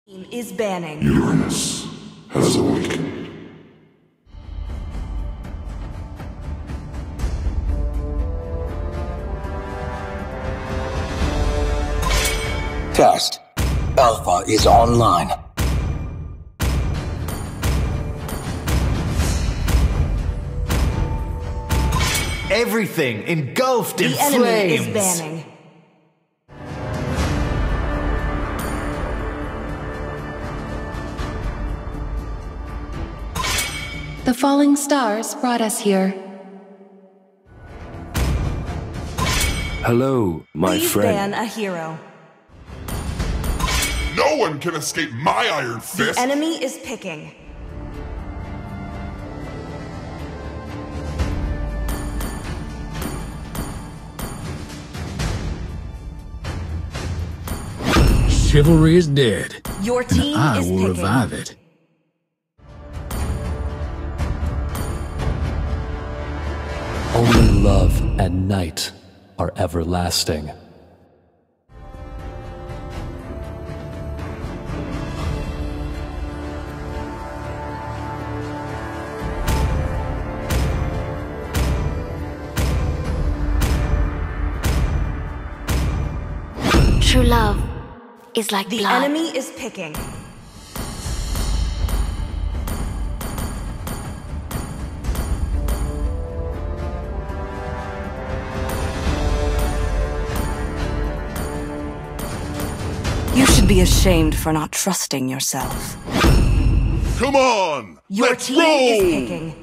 Team is banning. Uranus has awakened. Test. Alpha is online. Everything engulfed in The flames. enemy is banning. The falling stars brought us here. Hello, my Please friend. ban a hero. No one can escape my iron The fist! enemy is picking. Chivalry is dead, Your and team I is will picking. revive it. Only love and night are everlasting. True love is like The blood. enemy is picking. You should be ashamed for not trusting yourself. Come on! Your Let's team roll! is picking.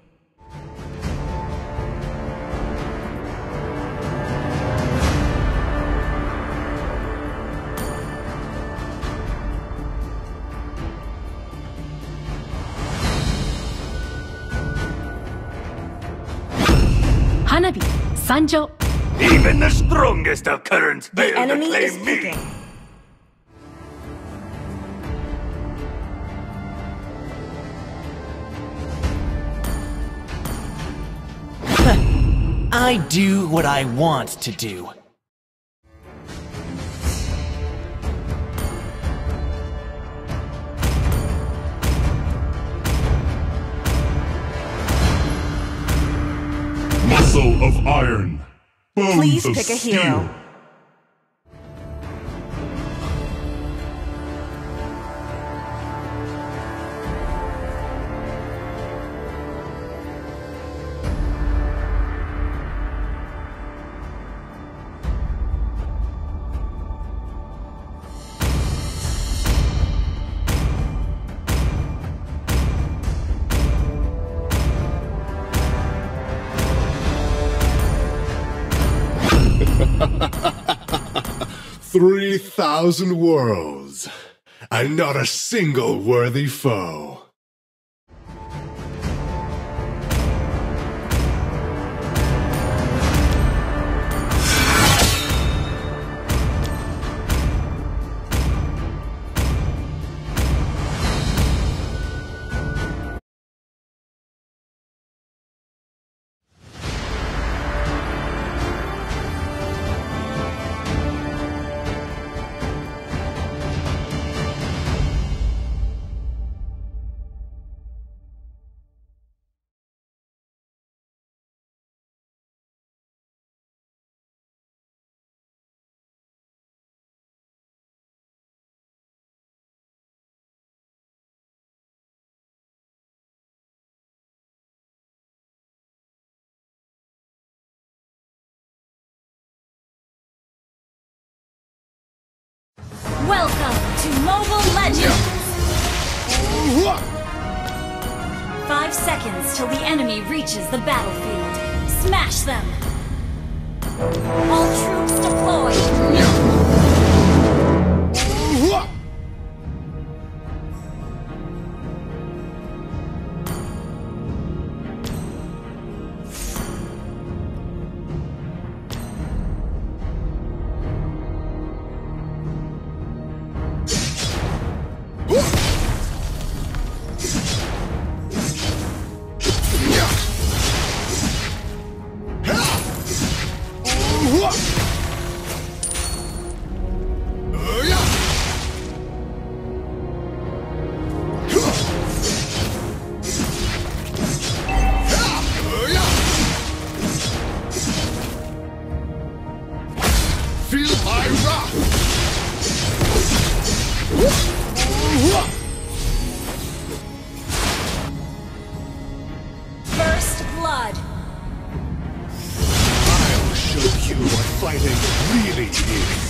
Hanabi, Sanjo. Even the strongest of currents The fail to enemy is claim me. picking. I do what I want to do. Muscle of iron. Bones Please of pick a steel. hero. Three 3,000 worlds, and not a single worthy foe. Welcome to Mobile Legends! 5 seconds till the enemy reaches the battlefield. Smash them! All troops deployed! First blood. I'll show you what fighting really is.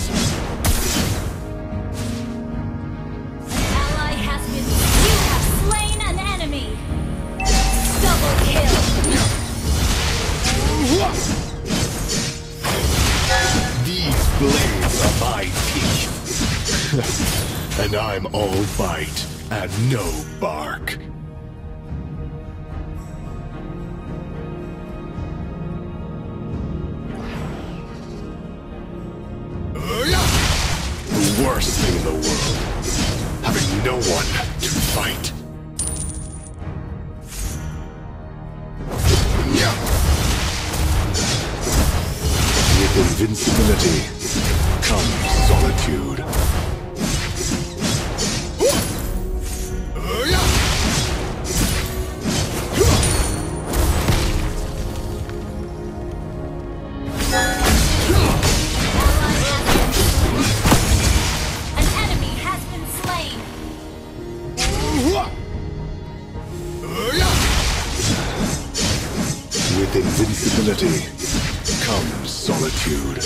An ally has been... You have slain an enemy. Double kill. These blades are my teeth. And I'm all bite and no bark. The worst thing in the world, having no one to fight. With invincibility comes solitude. An enemy has been slain. With invincibility comes solitude.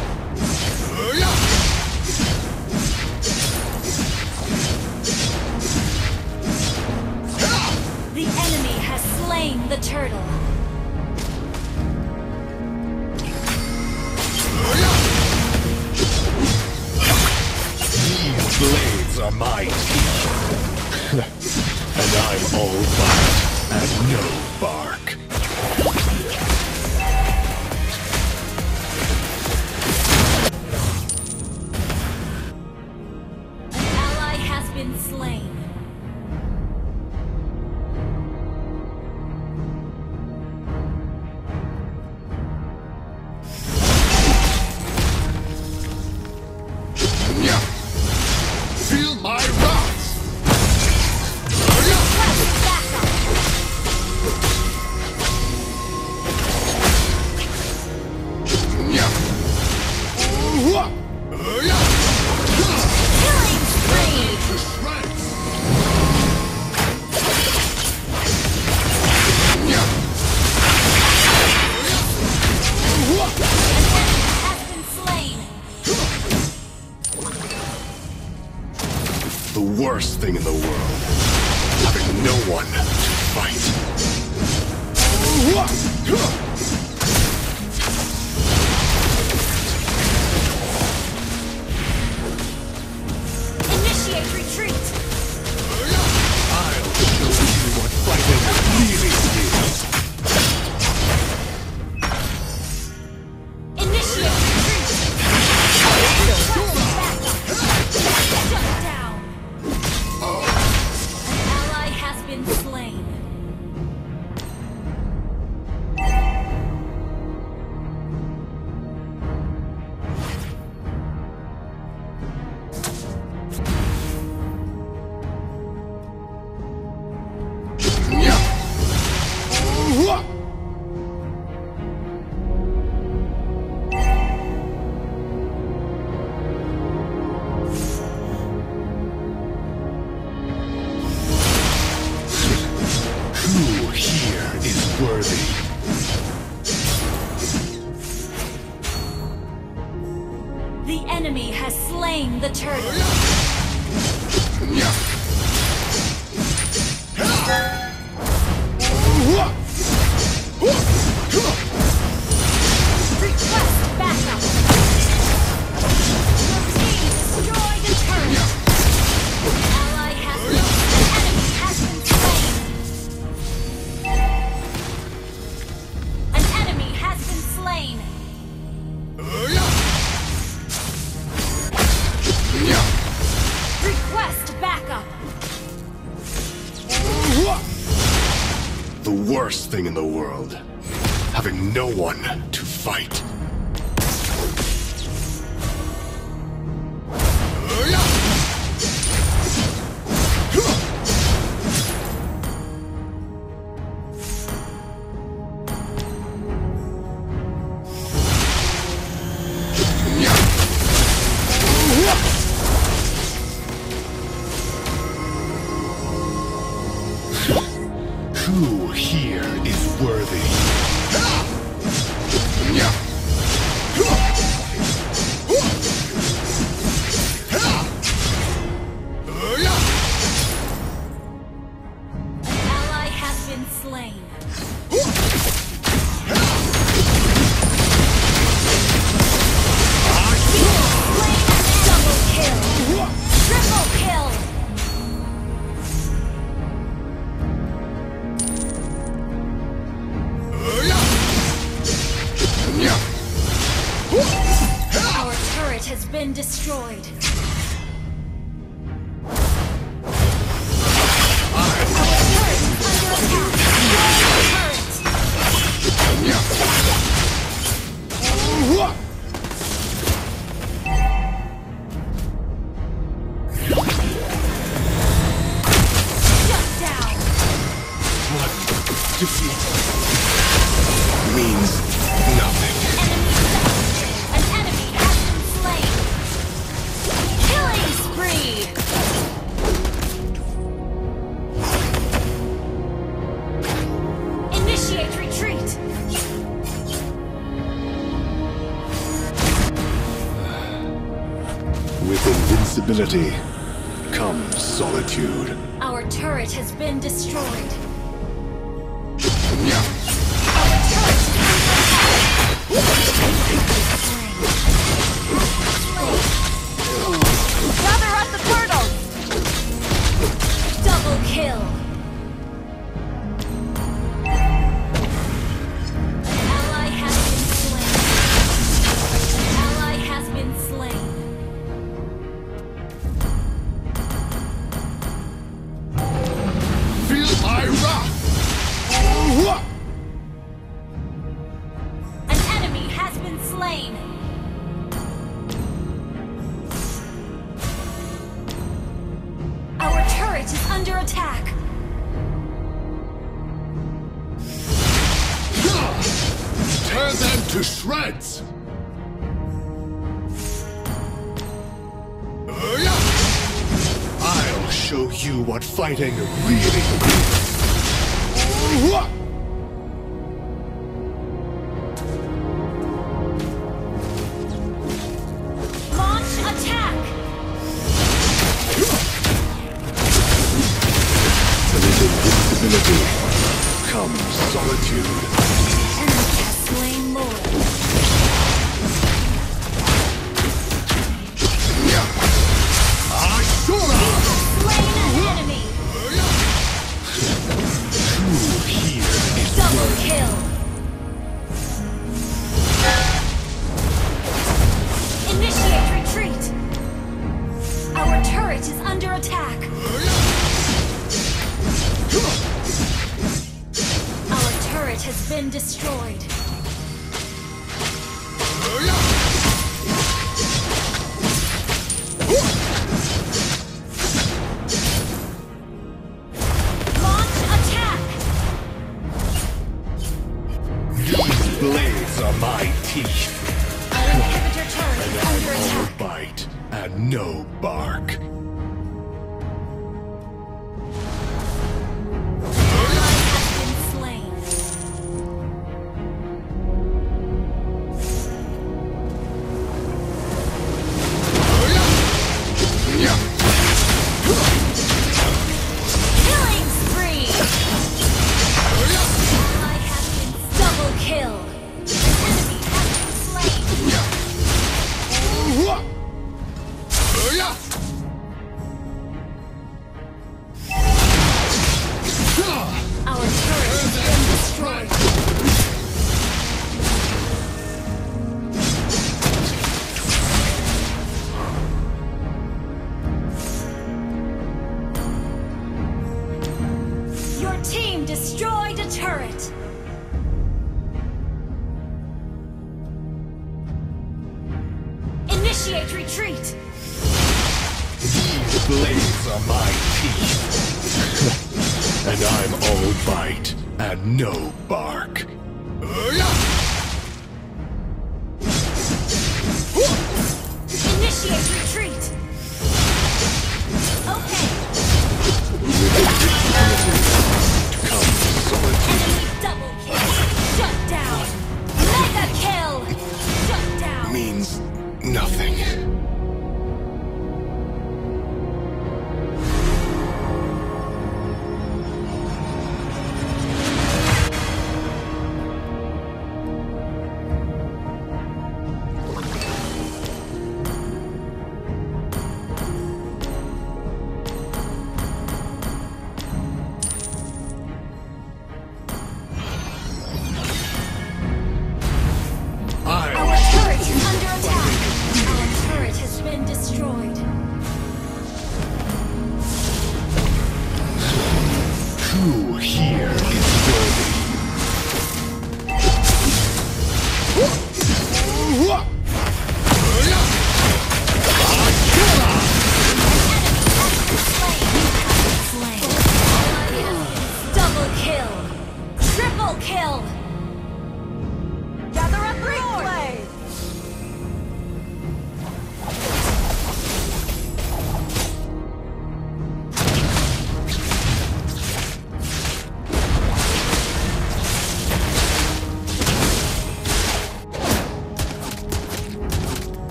The enemy has slain the turtle. These blades are my teeth. And I'm all bite and no bark. An ally has been slain. Feel my wrath! Killing spree. Has been slain. The worst thing in the world, having no one to fight. Initiate retreat. I'll show you what fighting really is. Initiate retreat. Shut down. An ally has been slain. Who here is worthy? The enemy has slain the turtle. Request backup. Your team destroyed the turret. Ally has been... Enemy has been slain. An enemy has been slain. Request backup. The worst thing in the world, having no one to fight. Who here is worthy? Ally has been slain. Double kill! Triple kill! Our turret has been destroyed. Defeat means nothing. An enemy has been slain. Killing spree. Initiate retreat. With invincibility comes solitude. Our turret has been destroyed. Gather up the turtles! Double kill! Ally has been slain. Ally has been slain. Feel my wrath! An enemy has been slain. Our turret is under attack. Tear them to shreds! I'll show you what fighting really is. Launch attack! With invincibility comes solitude. Enemy has slain Lord. Ashura! Slain an enemy. Who here is Double kill. Initiate retreat. Our turret is under attack. Our turret has been destroyed. Launch attack! These blades are my teeth. Our inhibitor turret is under No attack. bite and no bark. Ally has been slain. Killing spree! Ally has been double kill. An enemy has been slain. Our turret has been destroyed. Your team destroyed a turret. Initiate retreat. These blades are my teeth. And I'm all bite and no bark. Initiate retreat. Okay. Come,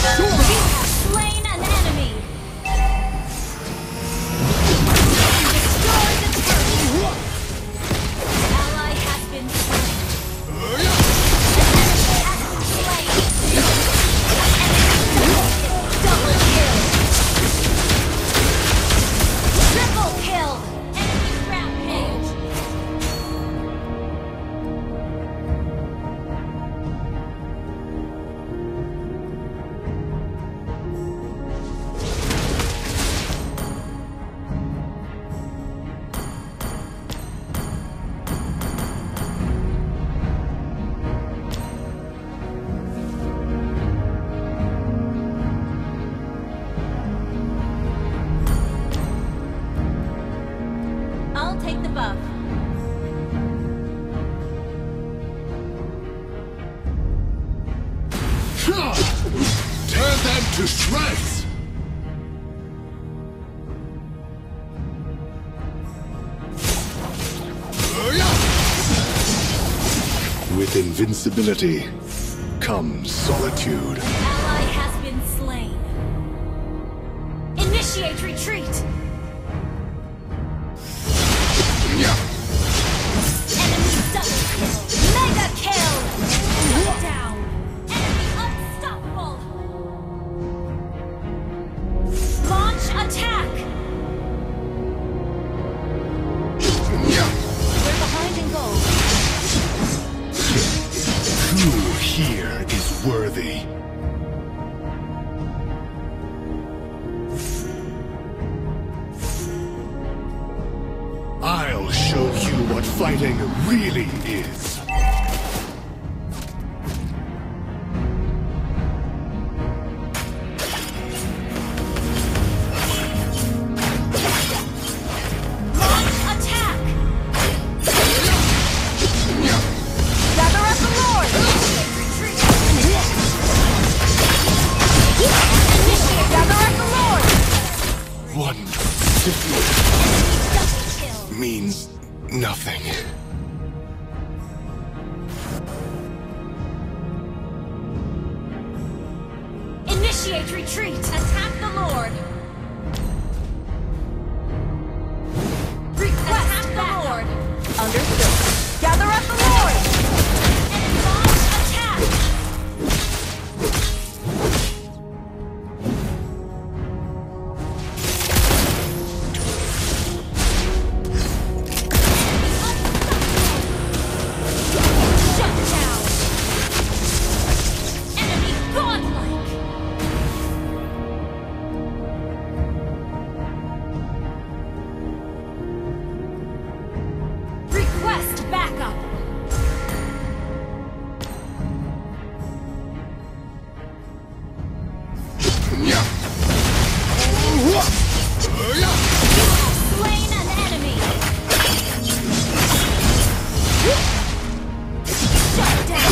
have slain an enemy. Destroy the turret. An ally has been slain. An enemy has been slain. Double kill. Triple kill. Enemy rampage. I'll take the buff. Tear them to shreds! With invincibility comes solitude. Ally has been slain. Initiate retreat. Enemy double kill. Mega kill. Shut down. Enemy unstoppable. Launch attack. We're behind in gold. Who here is worthy? I'll show you what fighting really is. Launch attack. Gather up the Lord. Initiate retreat. Initiate gather up the Lord. One defeat Double kill. means nothing. Initiate retreat. Attack the Lord. Request the Lord. Understood. Gather up the Lord. And launch attack. Shut down. Enemy godlike. Request backup. You have slain an enemy. Shut down.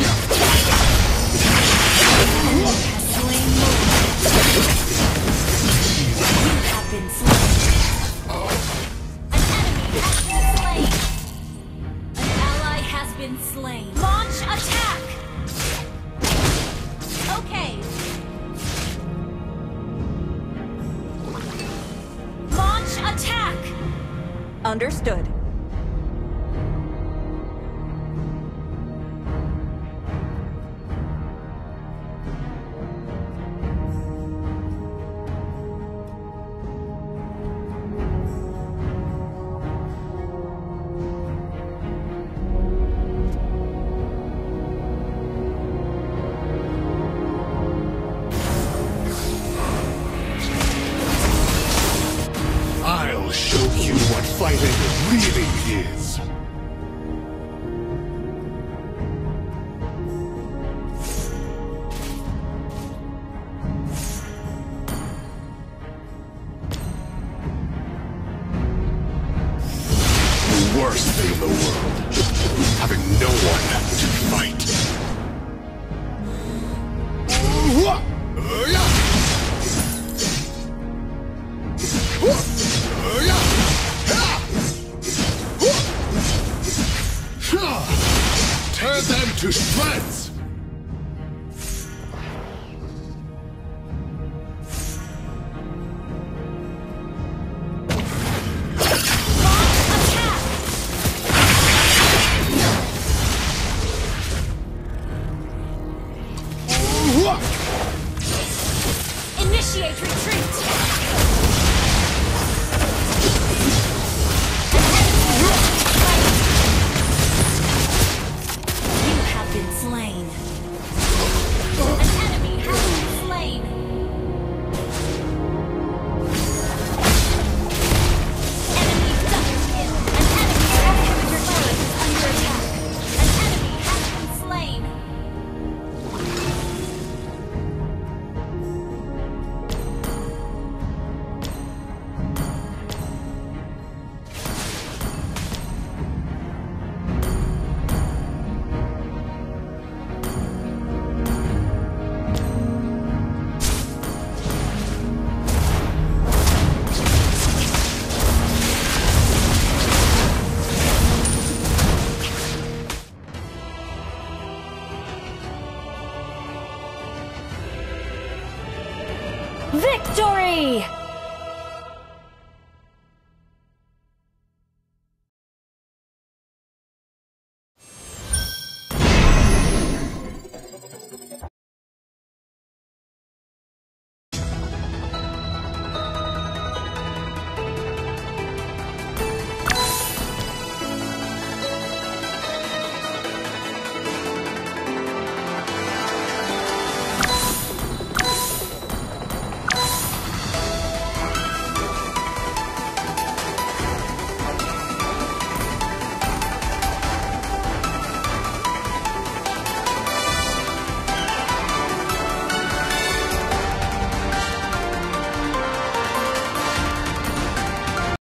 Enemy has slain more. You have been slain. An enemy has been slain. An ally has been slain. Launch attack. Okay. Launch attack. Understood. I'll show you what fighting really is. The worst thing in the world, having no one to fight. Tear them to shreds! Victory!